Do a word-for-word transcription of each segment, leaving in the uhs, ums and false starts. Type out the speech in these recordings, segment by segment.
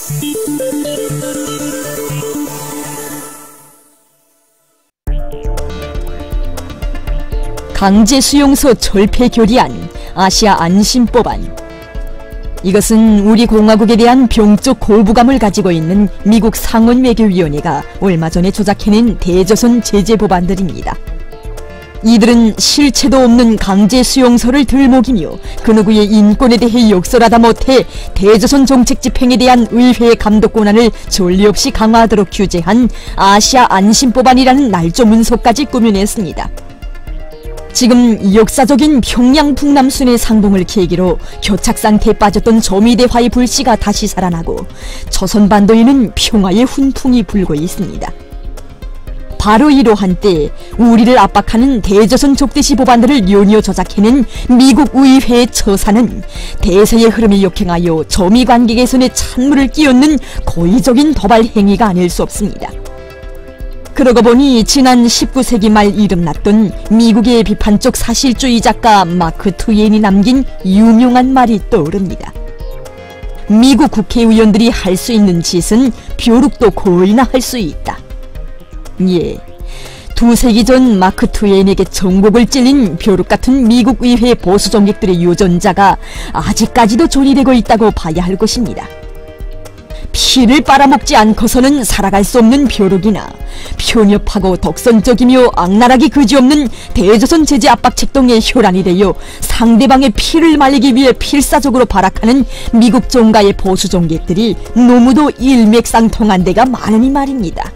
강제 수용소 철폐 결의안, 아시아 안심법안. 이것은 우리 공화국에 대한 병적 거부감을 가지고 있는 미국 상원외교위원회가 얼마 전에 조작해낸 대조선 제재 법안들입니다. 이들은 실체도 없는 강제 수용소를 들먹이며 그 누구의 인권에 대해 욕설하다 못해 대조선 정책 집행에 대한 의회의 감독 권한을 전례 없이 강화하도록 규제한 아시아 안심법안이라는 날조 문서까지 꾸며냈습니다. 지금 역사적인 평양 북남순의 상봉을 계기로 교착 상태에 빠졌던 조미대화의 불씨가 다시 살아나고 조선반도에는 평화의 훈풍이 불고 있습니다. 바로 이러한 때 우리를 압박하는 대조선 족대시 법안들을 연이어 조작해낸 미국 의회의 처사는 대세의 흐름에 역행하여 조미관계 개선에 찬물을 끼얹는 고의적인 도발 행위가 아닐 수 없습니다. 그러고 보니 지난 십구 세기 말 이름났던 미국의 비판적 사실주의 작가 마크 트웨인이 남긴 유명한 말이 떠오릅니다. 미국 국회의원들이 할 수 있는 짓은 벼룩도 거의나 할 수 있다. 예, 두 세기 전 마크 트웨인에게 전곡을 찔린 벼룩 같은 미국 의회 보수 정객들의 유전자가 아직까지도 존이되고 있다고 봐야 할 것입니다. 피를 빨아먹지 않고서는 살아갈 수 없는 벼룩이나 편협하고 독선적이며 악랄하기 그지없는 대조선 제재 압박 책동의 혈안이 되어 상대방의 피를 말리기 위해 필사적으로 발악하는 미국 정가의 보수 정객들이 너무도 일맥상통한 데가 많으니 말입니다.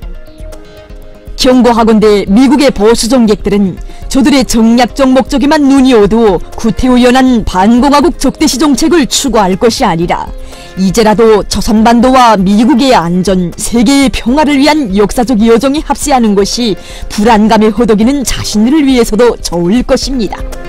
경고하건대 미국의 보수 정객들은 저들의 정략적 목적에만 눈이 어두워 구태의연한 반공화국 적대시 정책을 추구할 것이 아니라 이제라도 조선반도와 미국의 안전, 세계의 평화를 위한 역사적 여정에 합세하는 것이 불안감에 허덕이는 자신들을 위해서도 좋을 것입니다.